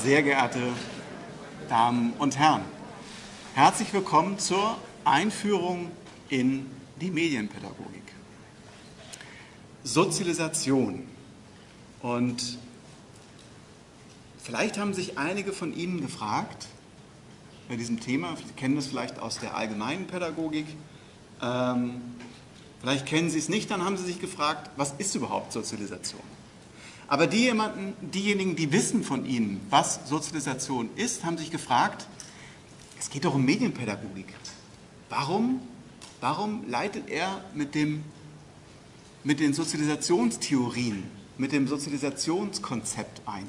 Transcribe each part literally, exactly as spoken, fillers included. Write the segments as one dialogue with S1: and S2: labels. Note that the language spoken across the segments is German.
S1: Sehr geehrte Damen und Herren, herzlich willkommen zur Einführung in die Medienpädagogik. Sozialisation. Und vielleicht haben sich einige von Ihnen gefragt bei diesem Thema, Sie kennen das vielleicht aus der allgemeinen Pädagogik, ähm, vielleicht kennen Sie es nicht, dann haben Sie sich gefragt, was ist überhaupt Sozialisation? Aber die jemanden, diejenigen, die wissen von Ihnen, was Sozialisation ist, haben sich gefragt, es geht doch um Medienpädagogik. Warum, warum leitet er mit, dem, mit den Sozialisationstheorien, mit dem Sozialisationskonzept ein?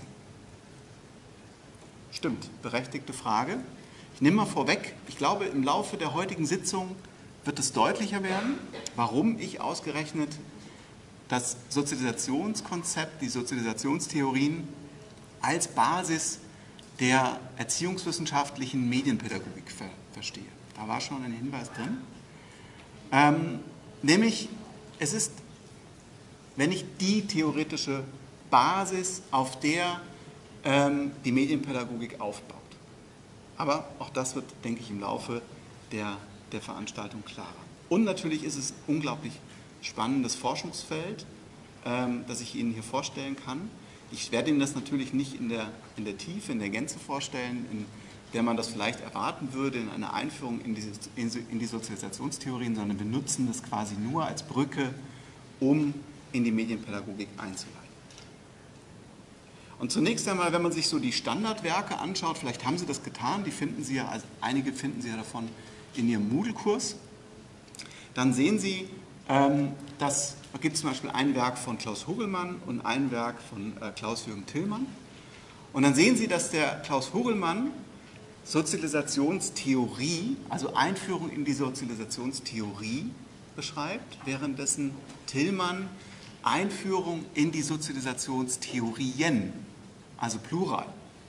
S1: Stimmt, berechtigte Frage. Ich nehme mal vorweg, ich glaube, im Laufe der heutigen Sitzung wird es deutlicher werden, warum ich ausgerechnet das Sozialisationskonzept, die Sozialisationstheorien als Basis der erziehungswissenschaftlichen Medienpädagogik ver verstehe. Da war schon ein Hinweis drin. Ähm, nämlich, es ist, wenn nicht die theoretische Basis, auf der ähm, die Medienpädagogik aufbaut. Aber auch das wird, denke ich, im Laufe der, der Veranstaltung klarer. Und natürlich ist es unglaublich spannendes Forschungsfeld, ähm, das ich Ihnen hier vorstellen kann. Ich werde Ihnen das natürlich nicht in der, in der Tiefe, in der Gänze vorstellen, in der man das vielleicht erwarten würde in einer Einführung in die, in die Sozialisationstheorien, sondern wir nutzen das quasi nur als Brücke, um in die Medienpädagogik einzuleiten. Und zunächst einmal, wenn man sich so die Standardwerke anschaut, vielleicht haben Sie das getan, die finden Sie ja, also einige finden Sie ja davon in Ihrem Moodle-Kurs, dann sehen Sie, Ähm, das gibt zum Beispiel ein Werk von Klaus Hogelmann und ein Werk von äh, Klaus-Jürgen Tillmann. Und dann sehen Sie, dass der Klaus Hogelmann Sozialisationstheorie, also Einführung in die Sozialisationstheorie beschreibt, währenddessen Tillmann Einführung in die Sozialisationstheorien, also Plural.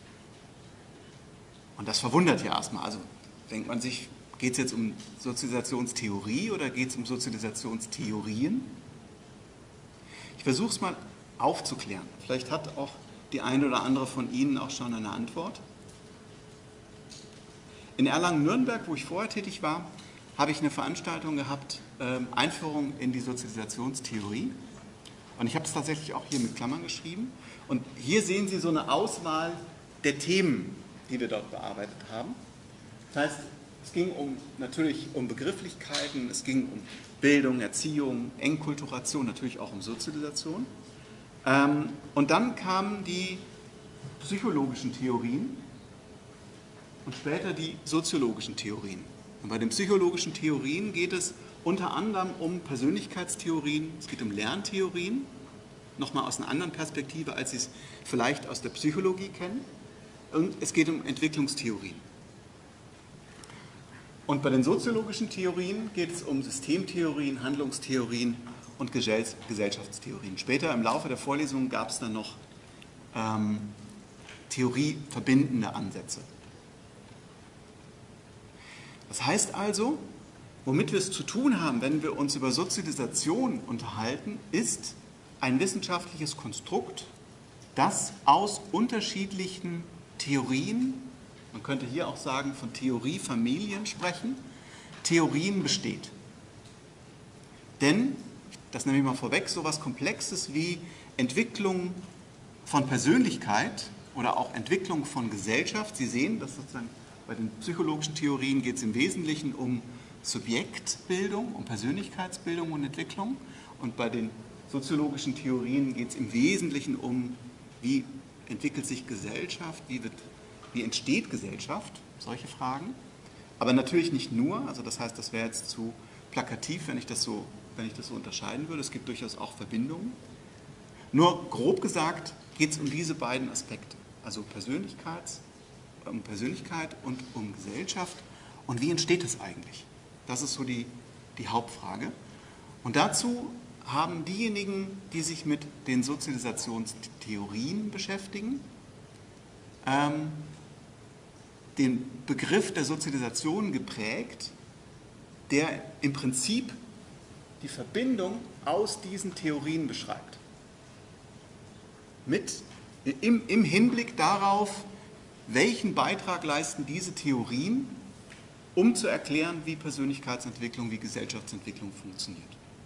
S1: Und das verwundert ja erstmal. Also denkt man sich, geht es jetzt um Sozialisationstheorie oder geht es um Sozialisationstheorien? Ich versuche es mal aufzuklären. Vielleicht hat auch die eine oder andere von Ihnen auch schon eine Antwort. In Erlangen-Nürnberg, wo ich vorher tätig war, habe ich eine Veranstaltung gehabt, äh, Einführung in die Sozialisationstheorie. Und ich habe es tatsächlich auch hier mit Klammern geschrieben. Und hier sehen Sie so eine Auswahl der Themen, die wir dort bearbeitet haben. Das heißt, es ging um, natürlich um Begrifflichkeiten, es ging um Bildung, Erziehung, Enkulturation, natürlich auch um Sozialisation. Ähm, und dann kamen die psychologischen Theorien und später die soziologischen Theorien. Und bei den psychologischen Theorien geht es unter anderem um Persönlichkeitstheorien, es geht um Lerntheorien, nochmal aus einer anderen Perspektive, als Sie es vielleicht aus der Psychologie kennen. Und es geht um Entwicklungstheorien. Und bei den soziologischen Theorien geht es um Systemtheorien, Handlungstheorien und Gesellschaftstheorien. Später im Laufe der Vorlesung gab es dann noch ähm, theorieverbindende Ansätze. Das heißt also, womit wir es zu tun haben, wenn wir uns über Sozialisation unterhalten, ist ein wissenschaftliches Konstrukt, das aus unterschiedlichen Theorien, man könnte hier auch sagen, von Theoriefamilien sprechen, Theorien besteht. Denn, das nehme ich mal vorweg, so etwas Komplexes wie Entwicklung von Persönlichkeit oder auch Entwicklung von Gesellschaft, Sie sehen, dass sozusagen bei den psychologischen Theorien geht es im Wesentlichen um Subjektbildung, um Persönlichkeitsbildung und Entwicklung, und bei den soziologischen Theorien geht es im Wesentlichen um, wie entwickelt sich Gesellschaft, wie wird Wie entsteht Gesellschaft? Solche Fragen. Aber natürlich nicht nur, also das heißt, das wäre jetzt zu plakativ, wenn ich das so, wenn ich das so unterscheiden würde. Es gibt durchaus auch Verbindungen. Nur grob gesagt geht es um diese beiden Aspekte, also Persönlichkeits, um Persönlichkeit und um Gesellschaft. Und wie entsteht das eigentlich? Das ist so die, die Hauptfrage. Und dazu haben diejenigen, die sich mit den Sozialisationstheorien beschäftigen, ähm, den Begriff der Sozialisation geprägt, der im Prinzip die Verbindung aus diesen Theorien beschreibt. Mit, im, im Hinblick darauf, welchen Beitrag leisten diese Theorien, um zu erklären, wie Persönlichkeitsentwicklung, wie Gesellschaftsentwicklung funktioniert.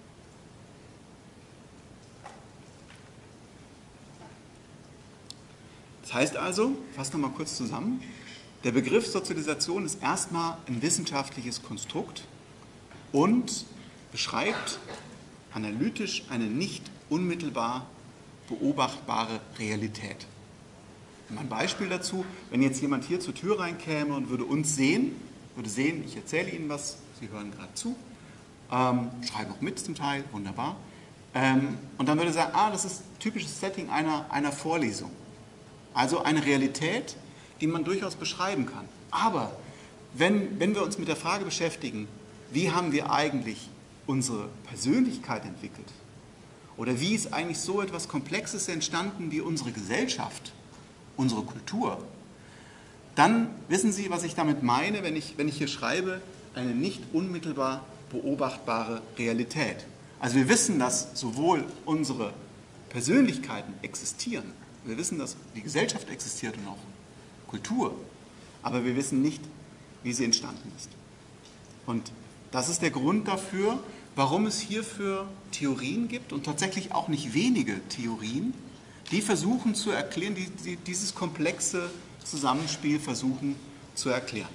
S1: Das heißt also, fassen wir mal kurz zusammen, der Begriff Sozialisation ist erstmal ein wissenschaftliches Konstrukt und beschreibt analytisch eine nicht unmittelbar beobachtbare Realität. Ein Beispiel dazu, wenn jetzt jemand hier zur Tür reinkäme und würde uns sehen, würde sehen, ich erzähle Ihnen was, Sie hören gerade zu, ähm, schreiben auch mit zum Teil, wunderbar, ähm, und dann würde er sagen, ah, das ist ein typisches Setting einer, einer Vorlesung. Also eine Realität, die man durchaus beschreiben kann. Aber wenn, wenn wir uns mit der Frage beschäftigen, wie haben wir eigentlich unsere Persönlichkeit entwickelt? Oder wie ist eigentlich so etwas Komplexes entstanden wie unsere Gesellschaft, unsere Kultur? Dann wissen Sie, was ich damit meine, wenn ich, wenn ich hier schreibe, eine nicht unmittelbar beobachtbare Realität. Also wir wissen, dass sowohl unsere Persönlichkeiten existieren, wir wissen, dass die Gesellschaft existiert und auch Kultur, aber wir wissen nicht, wie sie entstanden ist. Und das ist der Grund dafür, warum es hierfür Theorien gibt und tatsächlich auch nicht wenige Theorien, die versuchen zu erklären, die, die dieses komplexe Zusammenspiel versuchen zu erklären.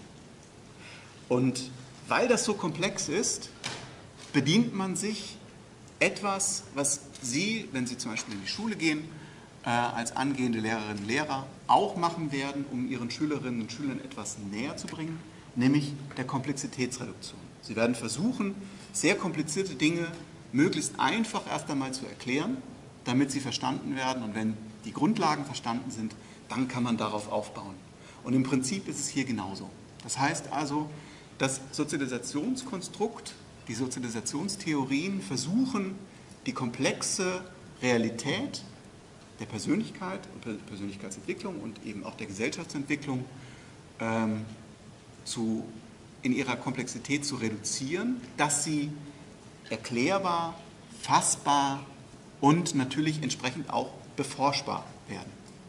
S1: Und weil das so komplex ist, bedient man sich etwas, was Sie, wenn Sie zum Beispiel in die Schule gehen, äh, als angehende Lehrerinnen und Lehrer auch machen werden, um Ihren Schülerinnen und Schülern etwas näher zu bringen, nämlich der Komplexitätsreduktion. Sie werden versuchen, sehr komplizierte Dinge möglichst einfach erst einmal zu erklären, damit sie verstanden werden. Und wenn die Grundlagen verstanden sind, dann kann man darauf aufbauen. Und im Prinzip ist es hier genauso. Das heißt also, das Sozialisationskonstrukt, die Sozialisationstheorien versuchen, die komplexe Realität der Persönlichkeit und Persönlichkeitsentwicklung und eben auch der Gesellschaftsentwicklung ähm, zu, in ihrer Komplexität zu reduzieren, dass sie erklärbar, fassbar und natürlich entsprechend auch beforschbar werden.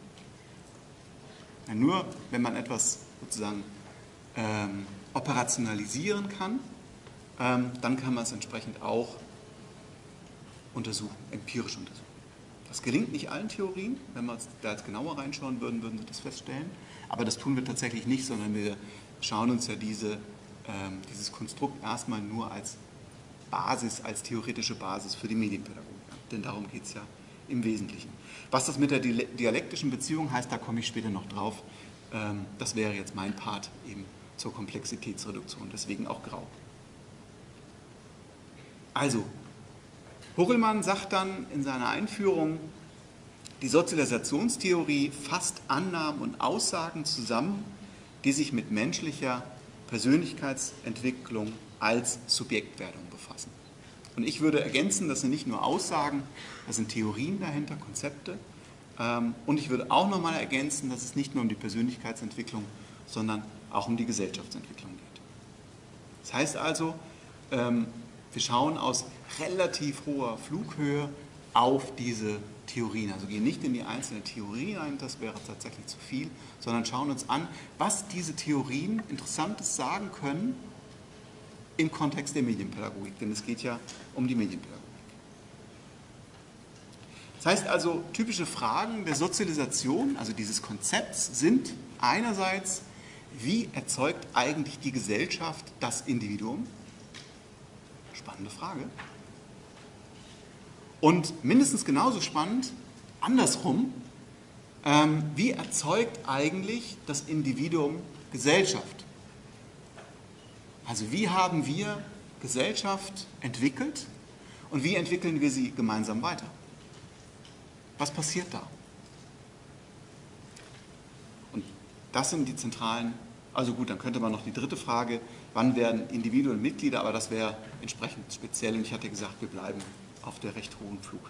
S1: Ja, nur wenn man etwas sozusagen ähm, operationalisieren kann, ähm, dann kann man es entsprechend auch untersuchen, empirisch untersuchen. Das gelingt nicht allen Theorien. Wenn wir da jetzt genauer reinschauen würden, würden Sie das feststellen. Aber das tun wir tatsächlich nicht, sondern wir schauen uns ja diese, ähm, dieses Konstrukt erstmal nur als Basis, als theoretische Basis für die Medienpädagogik an. Denn darum geht es ja im Wesentlichen. Was das mit der dialektischen Beziehung heißt, da komme ich später noch drauf. Ähm, das wäre jetzt mein Part eben zur Komplexitätsreduktion, deswegen auch grau. Also, Hurrellmann sagt dann in seiner Einführung, die Sozialisationstheorie fasst Annahmen und Aussagen zusammen, die sich mit menschlicher Persönlichkeitsentwicklung als Subjektwerdung befassen. Und ich würde ergänzen, das sind nicht nur Aussagen, das sind Theorien dahinter, Konzepte. Und ich würde auch nochmal ergänzen, dass es nicht nur um die Persönlichkeitsentwicklung, sondern auch um die Gesellschaftsentwicklung geht. Das heißt also, wir schauen aus relativ hoher Flughöhe auf diese Theorien. Also gehen nicht in die einzelnen Theorien ein, das wäre tatsächlich zu viel, sondern schauen uns an, was diese Theorien Interessantes sagen können im Kontext der Medienpädagogik, denn es geht ja um die Medienpädagogik. Das heißt also, typische Fragen der Sozialisation, also dieses Konzepts, sind einerseits, wie erzeugt eigentlich die Gesellschaft das Individuum? Spannende Frage. Und mindestens genauso spannend, andersrum, ähm, wie erzeugt eigentlich das Individuum Gesellschaft? Also wie haben wir Gesellschaft entwickelt und wie entwickeln wir sie gemeinsam weiter? Was passiert da? Und das sind die zentralen, also gut, dann könnte man noch die dritte Frage, wann werden Individuen Mitglieder, aber das wäre entsprechend speziell und ich hatte gesagt, wir bleiben auf der recht hohen Flughöhe.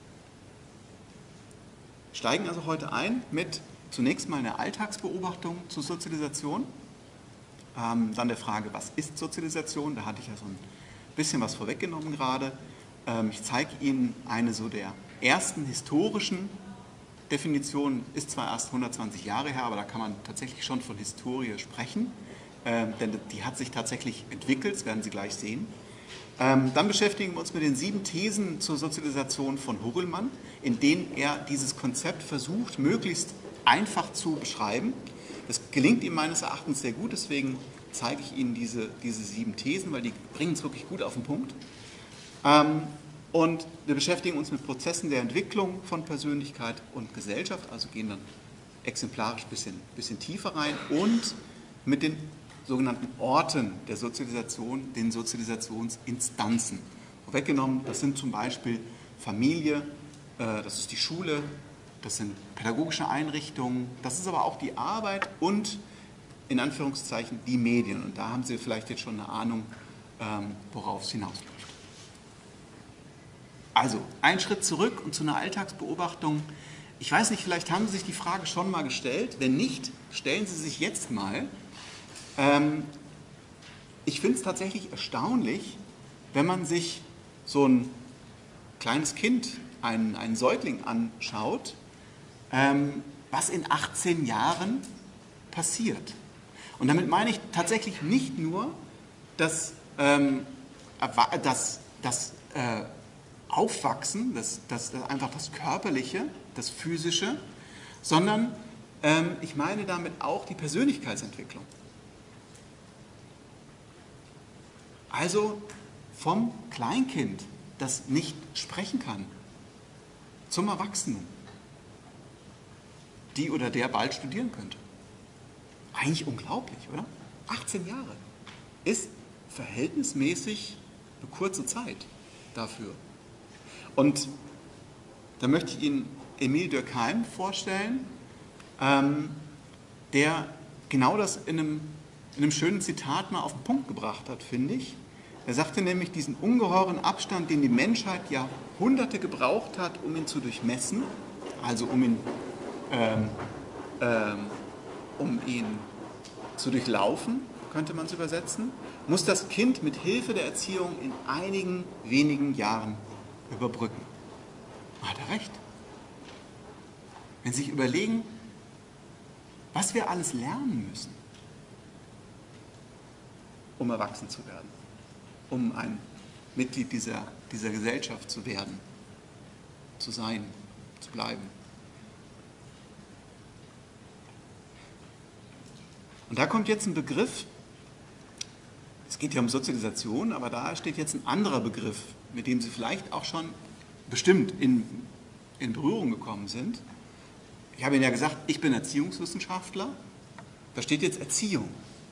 S1: Wir steigen also heute ein mit zunächst mal einer Alltagsbeobachtung zur Sozialisation, ähm, dann der Frage, was ist Sozialisation? Da hatte ich ja so ein bisschen was vorweggenommen gerade. Ähm, ich zeige Ihnen eine so der ersten historischen Definition ist zwar erst hundertzwanzig Jahre her, aber da kann man tatsächlich schon von Historie sprechen, äh, denn die hat sich tatsächlich entwickelt, das werden Sie gleich sehen. Ähm, dann beschäftigen wir uns mit den sieben Thesen zur Sozialisation von Hurlmann, in denen er dieses Konzept versucht, möglichst einfach zu beschreiben. Das gelingt ihm meines Erachtens sehr gut, deswegen zeige ich Ihnen diese, diese sieben Thesen, weil die bringen es wirklich gut auf den Punkt. Ähm, Und wir beschäftigen uns mit Prozessen der Entwicklung von Persönlichkeit und Gesellschaft, also gehen dann exemplarisch ein bisschen, bisschen tiefer rein und mit den sogenannten Orten der Sozialisation, den Sozialisationsinstanzen. Vorweggenommen, das sind zum Beispiel Familie, das ist die Schule, das sind pädagogische Einrichtungen, das ist aber auch die Arbeit und in Anführungszeichen die Medien. Und da haben Sie vielleicht jetzt schon eine Ahnung, worauf es hinausläuft. Also, ein Schritt zurück und zu einer Alltagsbeobachtung. Ich weiß nicht, vielleicht haben Sie sich die Frage schon mal gestellt. Wenn nicht, stellen Sie sich jetzt mal. Ähm, ich finde es tatsächlich erstaunlich, wenn man sich so ein kleines Kind, einen, einen Säugling anschaut, ähm, was in achtzehn Jahren passiert. Und damit meine ich tatsächlich nicht nur das, ähm, das, das äh, Aufwachsen, das, das, das einfach das Körperliche, das Physische, sondern ähm, ich meine damit auch die Persönlichkeitsentwicklung. Also vom Kleinkind, das nicht sprechen kann, zum Erwachsenen, die oder der bald studieren könnte. Eigentlich unglaublich, oder? achtzehn Jahre ist verhältnismäßig eine kurze Zeit dafür. Und da möchte ich Ihnen Emile Durkheim vorstellen, ähm, der genau das in einem, in einem schönen Zitat mal auf den Punkt gebracht hat, finde ich. Er sagte nämlich, diesen ungeheuren Abstand, den die Menschheit Jahrhunderte gebraucht hat, um ihn zu durchmessen, also um ihn, ähm, ähm, um ihn zu durchlaufen, könnte man es übersetzen, muss das Kind mit Hilfe der Erziehung in einigen wenigen Jahren überbrücken. Hat er recht. Wenn Sie sich überlegen, was wir alles lernen müssen, um erwachsen zu werden, um ein Mitglied dieser, dieser Gesellschaft zu werden, zu sein, zu bleiben. Und da kommt jetzt ein Begriff, es geht ja um Sozialisation, aber da steht jetzt ein anderer Begriff, mit dem Sie vielleicht auch schon bestimmt in, in Berührung gekommen sind. Ich habe Ihnen ja gesagt, ich bin Erziehungswissenschaftler. Da steht jetzt Erziehung.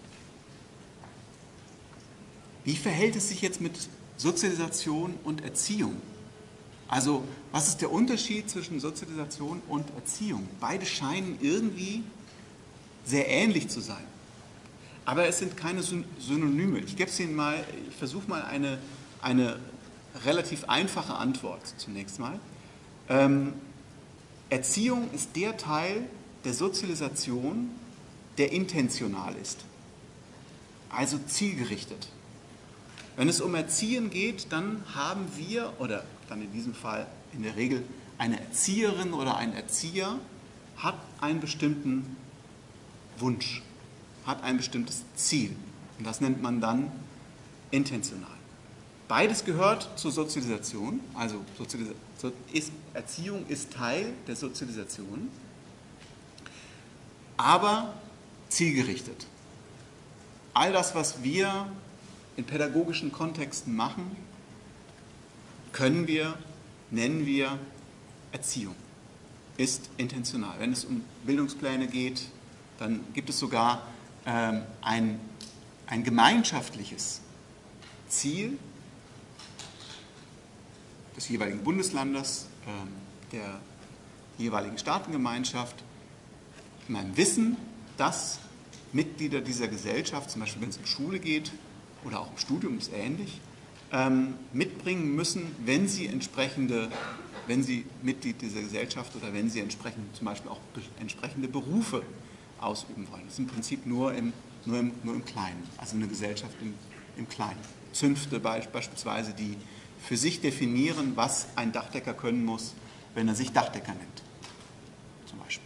S1: Wie verhält es sich jetzt mit Sozialisation und Erziehung? Also, was ist der Unterschied zwischen Sozialisation und Erziehung? Beide scheinen irgendwie sehr ähnlich zu sein. Aber es sind keine Synonyme. Ich gebe es Ihnen mal, ich versuche mal eine, eine relativ einfache Antwort zunächst mal. Ähm, Erziehung ist der Teil der Sozialisation, der intentional ist, also zielgerichtet. Wenn es um Erziehen geht, dann haben wir, oder dann in diesem Fall in der Regel eine Erzieherin oder ein Erzieher, hat einen bestimmten Wunsch, hat ein bestimmtes Ziel. Und das nennt man dann intentional. Beides gehört zur Sozialisation, also Sozialis- ist, Erziehung ist Teil der Sozialisation, aber zielgerichtet. All das, was wir in pädagogischen Kontexten machen, können wir, nennen wir Erziehung. Ist intentional. Wenn es um Bildungspläne geht, dann gibt es sogar ähm, ein, ein gemeinschaftliches Ziel des jeweiligen Bundeslandes, ähm, der jeweiligen Staatengemeinschaft, in einem Wissen, dass Mitglieder dieser Gesellschaft, zum Beispiel wenn es um Schule geht oder auch im Studium ist ähnlich, ähm, mitbringen müssen, wenn sie entsprechende, wenn sie Mitglied dieser Gesellschaft oder wenn sie entsprechend zum Beispiel auch be- entsprechende Berufe ausüben wollen. Das ist im Prinzip nur im, nur im, nur im Kleinen, also eine Gesellschaft im, im Kleinen. Zünfte beispielsweise, die für sich definieren, was ein Dachdecker können muss, wenn er sich Dachdecker nennt. zum Beispiel.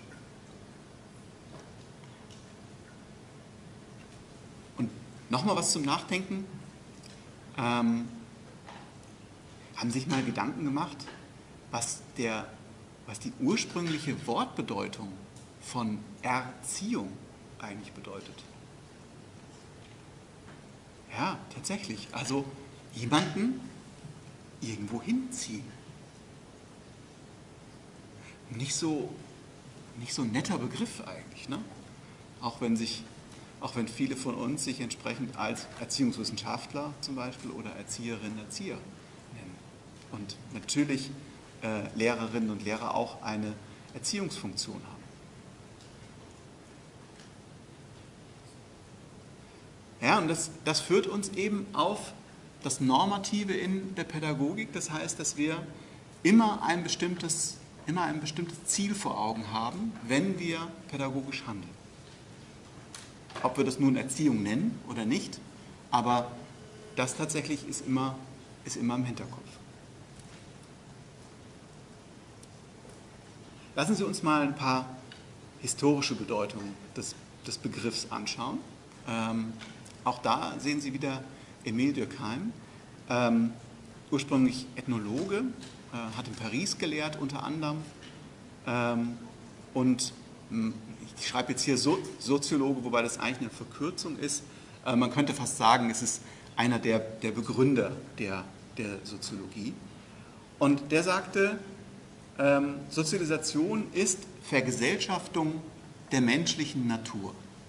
S1: Und nochmal was zum Nachdenken. Ähm, haben Sie sich mal Gedanken gemacht, was, der, was die ursprüngliche Wortbedeutung von Erziehung eigentlich bedeutet? Ja, tatsächlich. Also jemanden irgendwo hinziehen. Nicht so, nicht so ein netter Begriff eigentlich, ne? Auch wenn sich, auch wenn viele von uns sich entsprechend als Erziehungswissenschaftler zum Beispiel oder Erzieherinnen, Erzieher nennen. Und natürlich äh, Lehrerinnen und Lehrer auch eine Erziehungsfunktion haben. Ja, und das, das führt uns eben auf das Normative in der Pädagogik. Das heißt, dass wir immer ein bestimmtes, immer ein bestimmtes Ziel vor Augen haben, wenn wir pädagogisch handeln. Ob wir das nun Erziehung nennen oder nicht, aber das tatsächlich ist immer, ist immer im Hinterkopf. Lassen Sie uns mal ein paar historische Bedeutungen des, des Begriffs anschauen. Ähm, Auch da sehen Sie wieder Émile Durkheim, ähm, ursprünglich Ethnologe, äh, hat in Paris gelehrt unter anderem ähm, und mh, ich schreibe jetzt hier so Soziologe, wobei das eigentlich eine Verkürzung ist. Äh, man könnte fast sagen, es ist einer der, der Begründer der, der Soziologie. Und der sagte, ähm, Sozialisation ist Vergesellschaftung der menschlichen Natur.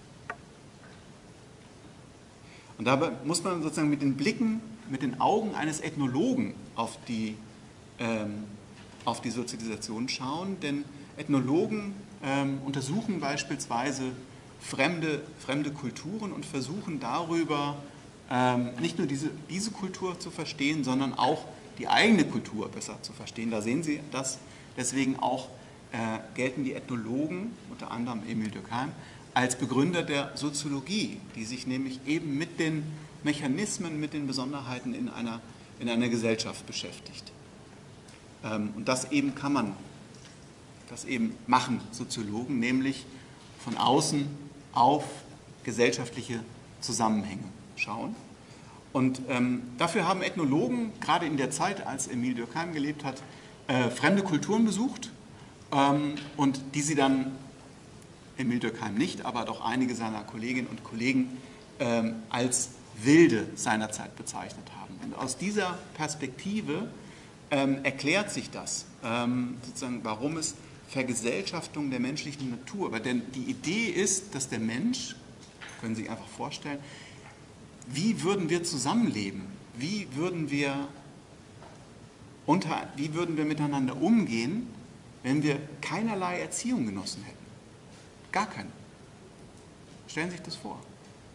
S1: Und dabei muss man sozusagen mit den Blicken, mit den Augen eines Ethnologen auf die, ähm, auf die Sozialisation schauen, denn Ethnologen ähm, untersuchen beispielsweise fremde, fremde Kulturen und versuchen darüber ähm, nicht nur diese, diese Kultur zu verstehen, sondern auch die eigene Kultur besser zu verstehen. Da sehen Sie das, deswegen auch äh, gelten die Ethnologen, unter anderem Émile Durkheim, als Begründer der Soziologie, die sich nämlich eben mit den Mechanismen, mit den Besonderheiten in einer, in einer Gesellschaft beschäftigt. Ähm, und das eben kann man, das eben machen Soziologen, nämlich von außen auf gesellschaftliche Zusammenhänge schauen. Und ähm, dafür haben Ethnologen, gerade in der Zeit, als Émile Durkheim gelebt hat, äh, fremde Kulturen besucht ähm, und die sie dann, Émile Durkheim nicht, aber doch einige seiner Kolleginnen und Kollegen ähm, als Wilde seinerzeit bezeichnet haben. Und aus dieser Perspektive ähm, erklärt sich das, ähm, sozusagen, warum es Vergesellschaftung der menschlichen Natur, weil denn die Idee ist, dass der Mensch, können Sie sich einfach vorstellen, wie würden wir zusammenleben? Wie würden wir, unter, wie würden wir miteinander umgehen, wenn wir keinerlei Erziehung genossen hätten? Gar keine. Stellen Sie sich das vor.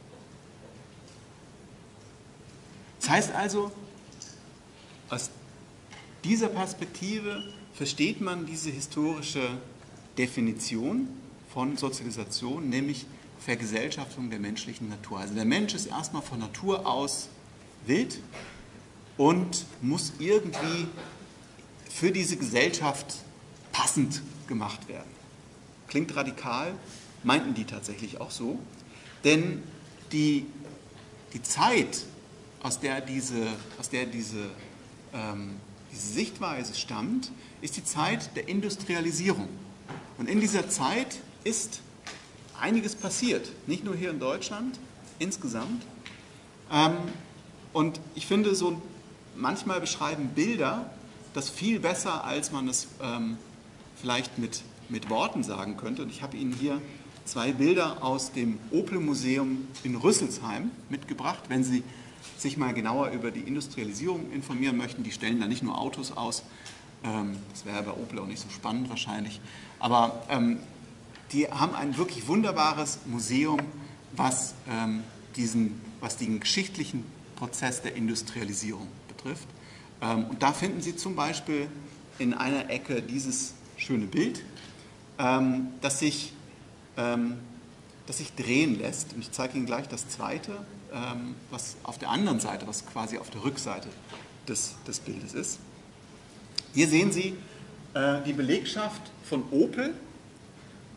S1: Das heißt also, aus dieser Perspektive versteht man diese historische Definition von Sozialisation, nämlich Vergesellschaftung der menschlichen Natur. Also der Mensch ist erstmal von Natur aus wild und muss irgendwie für diese Gesellschaft passend gemacht werden. Klingt radikal, meinten die tatsächlich auch so, denn die, die Zeit, aus der diese, aus der diese, ähm, diese Sichtweise stammt, ist die Zeit der Industrialisierung. Und in dieser Zeit ist einiges passiert, nicht nur hier in Deutschland, insgesamt. Ähm, und ich finde, so manchmal beschreiben Bilder das viel besser, als man es ähm, vielleicht mit, mit Worten sagen könnte. Und ich habe Ihnen hier zwei Bilder aus dem Opel-Museum in Rüsselsheim mitgebracht. Wenn Sie sich mal genauer über die Industrialisierung informieren möchten, die stellen da nicht nur Autos aus, ähm, das wäre bei Opel auch nicht so spannend wahrscheinlich, aber ähm, die haben ein wirklich wunderbares Museum, was, ähm, diesen, was den geschichtlichen Prozess der Industrialisierung betrifft. Ähm, und da finden Sie zum Beispiel in einer Ecke dieses schöne Bild, ähm, das, sich, ähm, das sich drehen lässt. Und ich zeige Ihnen gleich das zweite, ähm, was auf der anderen Seite, was quasi auf der Rückseite des, des Bildes ist. Hier sehen Sie äh, die Belegschaft von Opel.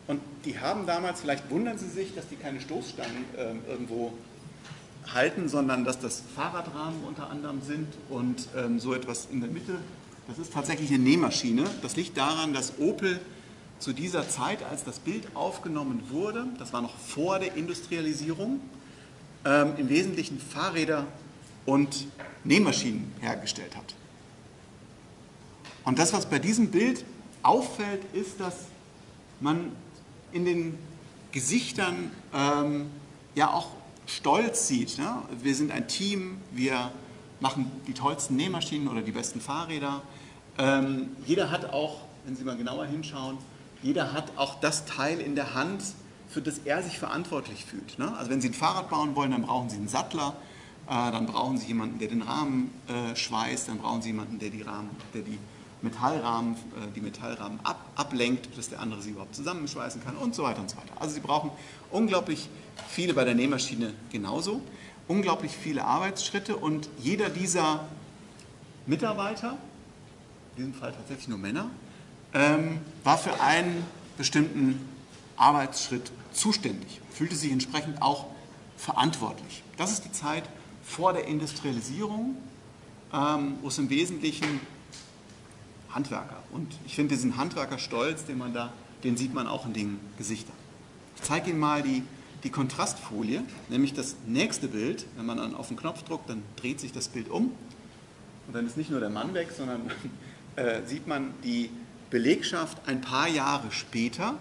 S1: Und die haben damals, vielleicht wundern Sie sich, dass die keine Stoßstangen äh, irgendwo halten, sondern dass das Fahrradrahmen unter anderem sind und ähm, so etwas in der Mitte. Das ist tatsächlich eine Nähmaschine. Das liegt daran, dass Opel zu dieser Zeit, als das Bild aufgenommen wurde, das war noch vor der Industrialisierung, ähm, im Wesentlichen Fahrräder und Nähmaschinen hergestellt hat. Und das, was bei diesem Bild auffällt, ist, dass man in den Gesichtern ähm, ja auch Stolz sieht. Ne? Wir sind ein Team, wir machen die tollsten Nähmaschinen oder die besten Fahrräder. Ähm, jeder hat auch, wenn Sie mal genauer hinschauen, jeder hat auch das Teil in der Hand, für das er sich verantwortlich fühlt. Ne? Also wenn Sie ein Fahrrad bauen wollen, dann brauchen Sie einen Sattler, äh, dann brauchen Sie jemanden, der den Rahmen äh, schweißt, dann brauchen Sie jemanden, der die Rahmen, der die Metallrahmen, äh, die Metallrahmen ab, ablenkt, dass der andere sie überhaupt zusammenschweißen kann und so weiter und so weiter. Also Sie brauchen unglaublich viele, bei der Nähmaschine genauso, unglaublich viele Arbeitsschritte und jeder dieser Mitarbeiter, in diesem Fall tatsächlich nur Männer, ähm, war für einen bestimmten Arbeitsschritt zuständig, fühlte sich entsprechend auch verantwortlich. Das ist die Zeit vor der Industrialisierung, ähm, wo es im Wesentlichen Handwerker, und ich finde diesen Handwerkerstolz, den man da, den sieht man auch in den Gesichtern. Ich zeige Ihnen mal die, die Kontrastfolie, nämlich das nächste Bild. Wenn man dann auf den Knopf drückt, dann dreht sich das Bild um und dann ist nicht nur der Mann weg, sondern äh, sieht man die Belegschaft ein paar Jahre später.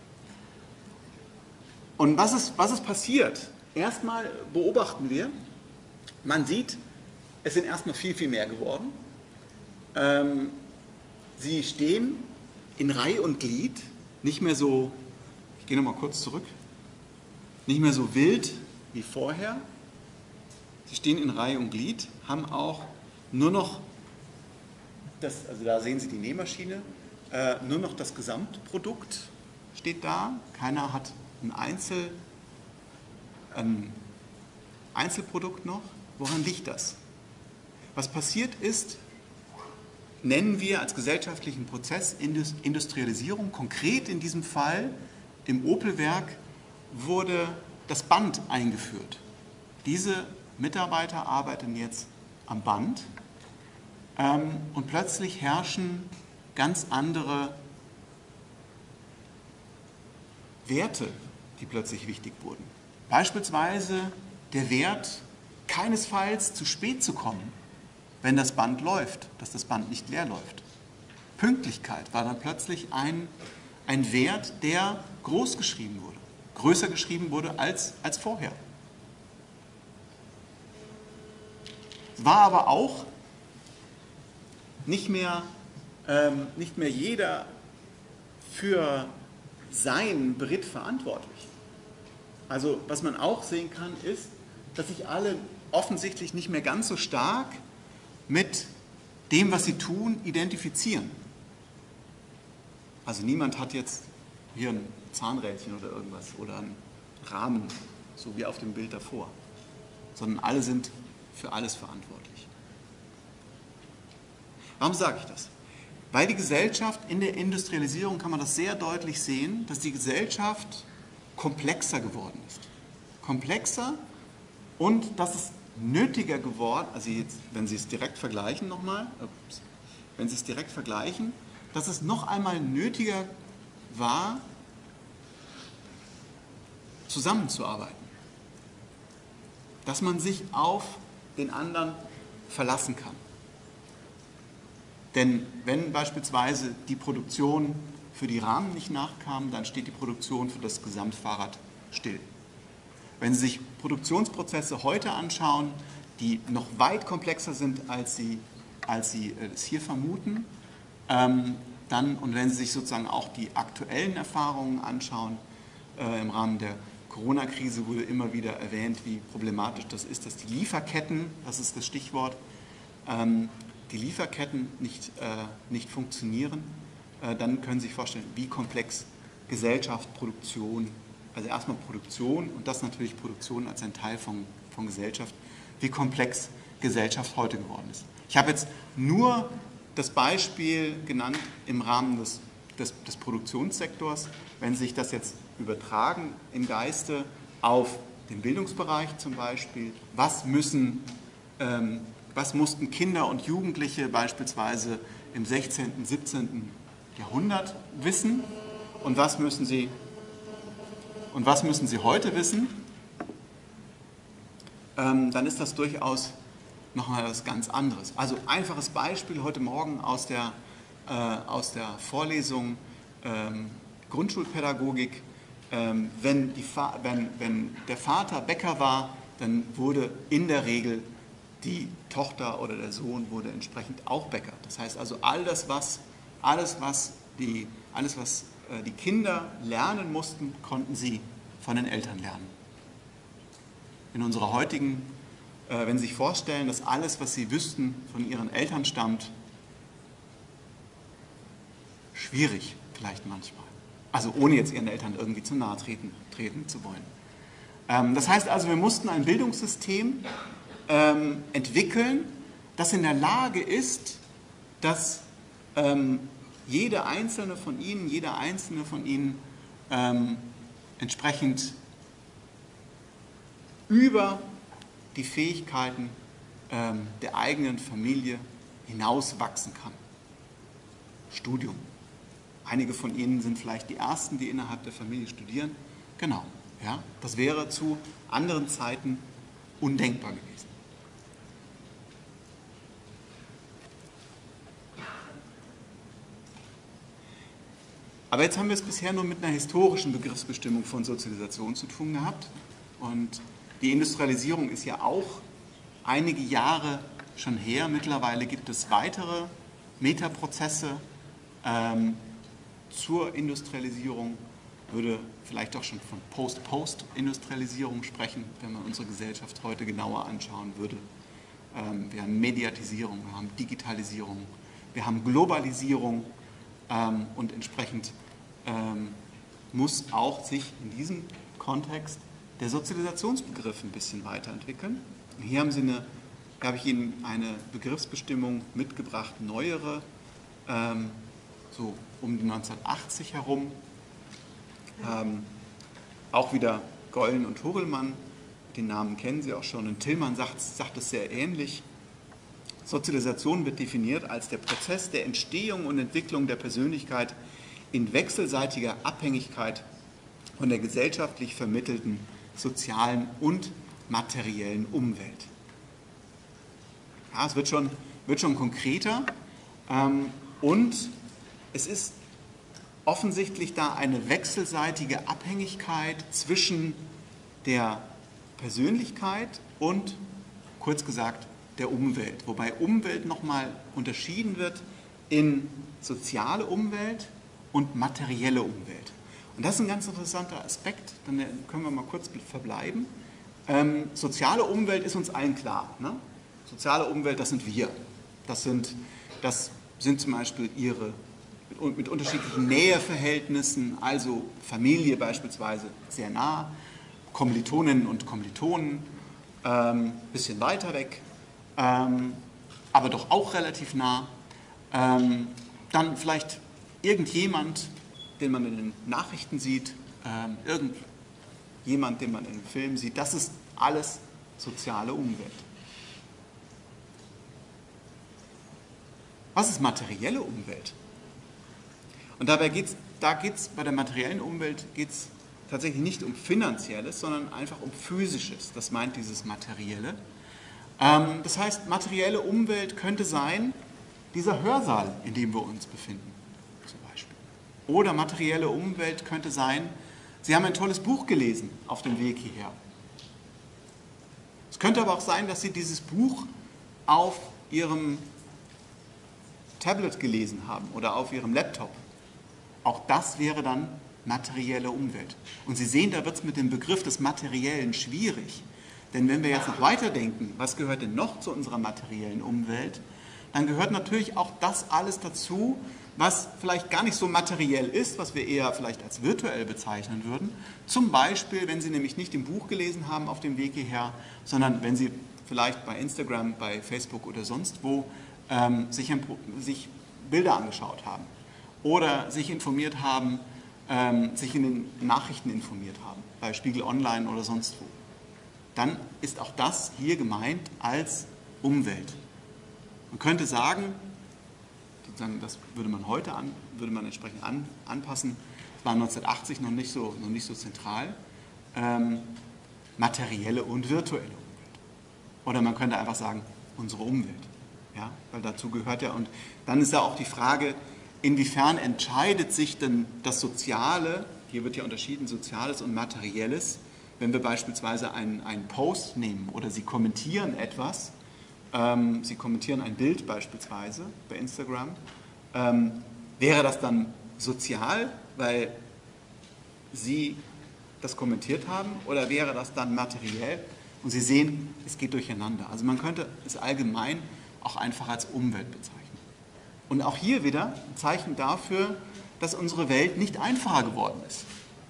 S1: Und was ist, was ist passiert? Erstmal beobachten wir, man sieht, es sind erstmal viel, viel mehr geworden. Ähm, sie stehen in Reihe und Glied, nicht mehr so, ich gehe nochmal kurz zurück, nicht mehr so wild wie vorher. Sie stehen in Reihe und Glied, haben auch nur noch, das, also da sehen Sie die Nähmaschine, äh, nur noch das Gesamtprodukt steht da. Keiner hat ein, Einzel, ein Einzelprodukt noch. Woran liegt das? Was passiert ist, nennen wir als gesellschaftlichen Prozess Industrialisierung. Konkret in diesem Fall im Opel-Werk wurde das Band eingeführt. Diese Mitarbeiter arbeiten jetzt am Band ähm, und plötzlich herrschen ganz andere Werte, die plötzlich wichtig wurden. Beispielsweise der Wert, keinesfalls zu spät zu kommen, wenn das Band läuft, dass das Band nicht leer läuft. Pünktlichkeit war dann plötzlich ein, ein Wert, der groß geschrieben wurde, größer geschrieben wurde als, als vorher. Es war aber auch nicht mehr, ähm, nicht mehr jeder für sein Beritt verantwortlich. Also was man auch sehen kann, ist, dass sich alle offensichtlich nicht mehr ganz so stark mit dem, was sie tun, identifizieren. Also niemand hat jetzt hier ein Zahnrädchen oder irgendwas oder einen Rahmen, so wie auf dem Bild davor, sondern alle sind für alles verantwortlich. Warum sage ich das? Weil die Gesellschaft in der Industrialisierung, kann man das sehr deutlich sehen, dass die Gesellschaft komplexer geworden ist. Komplexer und dass es nötiger geworden, also jetzt, wenn Sie es direkt vergleichen nochmal, ups, wenn Sie es direkt vergleichen, dass es noch einmal nötiger war, zusammenzuarbeiten. Dass man sich auf den anderen verlassen kann. Denn wenn beispielsweise die Produktion für die Rahmen nicht nachkam, dann steht die Produktion für das Gesamtfahrrad still. Wenn Sie sich Produktionsprozesse heute anschauen, die noch weit komplexer sind, als Sie, als Sie es hier vermuten, ähm, dann, und wenn Sie sich sozusagen auch die aktuellen Erfahrungen anschauen, äh, im Rahmen der Corona-Krise wurde immer wieder erwähnt, wie problematisch das ist, dass die Lieferketten, das ist das Stichwort, ähm, die Lieferketten nicht, äh, nicht funktionieren, äh, dann können Sie sich vorstellen, wie komplex Gesellschaft, Produktion, also erstmal Produktion und das natürlich Produktion als ein Teil von, von Gesellschaft, wie komplex Gesellschaft heute geworden ist. Ich habe jetzt nur das Beispiel genannt im Rahmen des, des, des Produktionssektors, wenn Sie sich das jetzt übertragen im Geiste auf den Bildungsbereich zum Beispiel, was müssen, ähm, was mussten Kinder und Jugendliche beispielsweise im sechzehnten, siebzehnten Jahrhundert wissen und was müssen sie, und was müssen sie heute wissen, ähm, dann ist das durchaus nochmal was ganz anderes. Also einfaches Beispiel heute Morgen aus der, äh, aus der Vorlesung ähm, Grundschulpädagogik. Ähm, wenn, die wenn, wenn der Vater Bäcker war, dann wurde in der Regel die Tochter oder der Sohn wurde entsprechend auch Bäcker. Das heißt also, all das, was, alles, was, die, alles, was äh, die Kinder lernen mussten, konnten sie von den Eltern lernen. In unserer heutigen, äh, wenn Sie sich vorstellen, dass alles, was Sie wüssten, von Ihren Eltern stammt, schwierig vielleicht manchmal. Also ohne jetzt Ihren Eltern irgendwie zu nahe treten, treten zu wollen. Ähm, das heißt also, wir mussten ein Bildungssystem ähm, entwickeln, das in der Lage ist, dass ähm, jede einzelne von Ihnen, jeder einzelne von Ihnen ähm, entsprechend über die Fähigkeiten ähm, der eigenen Familie hinauswachsen kann. Studium. Einige von Ihnen sind vielleicht die Ersten, die innerhalb der Familie studieren. Genau, ja, das wäre zu anderen Zeiten undenkbar gewesen. Aber jetzt haben wir es bisher nur mit einer historischen Begriffsbestimmung von Sozialisation zu tun gehabt. Und die Industrialisierung ist ja auch einige Jahre schon her. Mittlerweile gibt es weitere Metaprozesse ähm, zur Industrialisierung. Würde vielleicht auch schon von Post-Post-Industrialisierung sprechen, wenn man unsere Gesellschaft heute genauer anschauen würde. Ähm, wir haben Mediatisierung, wir haben Digitalisierung, wir haben Globalisierung ähm, und entsprechend ähm, muss auch sich in diesem Kontext der Sozialisationsbegriff ein bisschen weiterentwickeln. Und hier haben Sie eine, hier habe ich Ihnen eine Begriffsbestimmung mitgebracht, neuere, ähm, so um die neunzehnhundertachtzig herum. Ähm, auch wieder Gollen und Hurlmann, den Namen kennen Sie auch schon, und Tillmann sagt, sagt es sehr ähnlich. Sozialisation wird definiert als der Prozess der Entstehung und Entwicklung der Persönlichkeit in wechselseitiger Abhängigkeit von der gesellschaftlich vermittelten sozialen und materiellen Umwelt. Ja, es wird schon, wird schon konkreter ähm, und es ist offensichtlich da eine wechselseitige Abhängigkeit zwischen der Persönlichkeit und, kurz gesagt, der Umwelt. Wobei Umwelt nochmal unterschieden wird in soziale Umwelt und materielle Umwelt. Und das ist ein ganz interessanter Aspekt, dann können wir mal kurz verbleiben. Ähm, soziale Umwelt ist uns allen klar. Ne? Soziale Umwelt, das sind wir. Das sind, das sind zum Beispiel Ihre mit, mit unterschiedlichen Näheverhältnissen, also Familie beispielsweise sehr nah, Kommilitoninnen und Kommilitonen, ähm, bisschen weiter weg, ähm, aber doch auch relativ nah. Ähm, dann vielleicht irgendjemand, den man in den Nachrichten sieht, ähm, irgendjemand, den man in einem Film sieht, das ist alles soziale Umwelt. Was ist materielle Umwelt? Und dabei geht's, da geht es bei der materiellen Umwelt geht's tatsächlich nicht um Finanzielles, sondern einfach um Physisches. Das meint dieses Materielle. Ähm, das heißt, materielle Umwelt könnte sein, dieser Hörsaal, in dem wir uns befinden, zum Beispiel. Oder materielle Umwelt könnte sein, Sie haben ein tolles Buch gelesen auf dem Weg hierher. Es könnte aber auch sein, dass Sie dieses Buch auf Ihrem Tablet gelesen haben oder auf Ihrem Laptop. Auch das wäre dann materielle Umwelt. Und Sie sehen, da wird es mit dem Begriff des Materiellen schwierig. Denn wenn wir jetzt noch weiterdenken, was gehört denn noch zu unserer materiellen Umwelt, dann gehört natürlich auch das alles dazu, was vielleicht gar nicht so materiell ist, was wir eher vielleicht als virtuell bezeichnen würden. Zum Beispiel, wenn Sie nämlich nicht im Buch gelesen haben auf dem Weg hierher, sondern wenn Sie vielleicht bei Instagram, bei Facebook oder sonst wo ähm, sich, sich Bilder angeschaut haben. oder sich informiert haben, ähm, sich in den Nachrichten informiert haben, bei Spiegel Online oder sonst wo, dann ist auch das hier gemeint als Umwelt. Man könnte sagen, sozusagen, das würde man heute an, würde man entsprechend an, anpassen, das war neunzehnhundertachtzig noch nicht so, noch nicht so zentral, ähm, materielle und virtuelle Umwelt. Oder man könnte einfach sagen, unsere Umwelt. Ja, weil dazu gehört ja, und dann ist ja auch die Frage, inwiefern entscheidet sich denn das Soziale, hier wird ja unterschieden, Soziales und Materielles, wenn wir beispielsweise einen, einen Post nehmen oder Sie kommentieren etwas, ähm, Sie kommentieren ein Bild beispielsweise bei Instagram, ähm, wäre das dann sozial, weil Sie das kommentiert haben, oder wäre das dann materiell? Und Sie sehen, es geht durcheinander. Also man könnte es allgemein auch einfach als Umwelt bezeichnen. Und auch hier wieder ein Zeichen dafür, dass unsere Welt nicht einfacher geworden ist.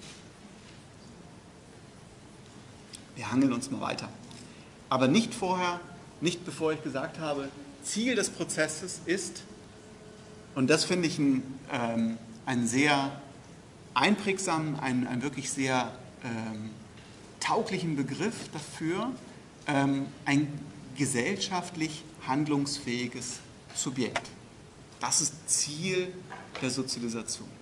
S1: Wir hangeln uns mal weiter. Aber nicht vorher, nicht bevor ich gesagt habe, Ziel des Prozesses ist, und das finde ich einen, ähm, einen sehr einprägsamen, einen, einen wirklich sehr ähm, tauglichen Begriff dafür, ähm, ein gesellschaftlich handlungsfähiges Subjekt. Das ist Ziel der Sozialisation.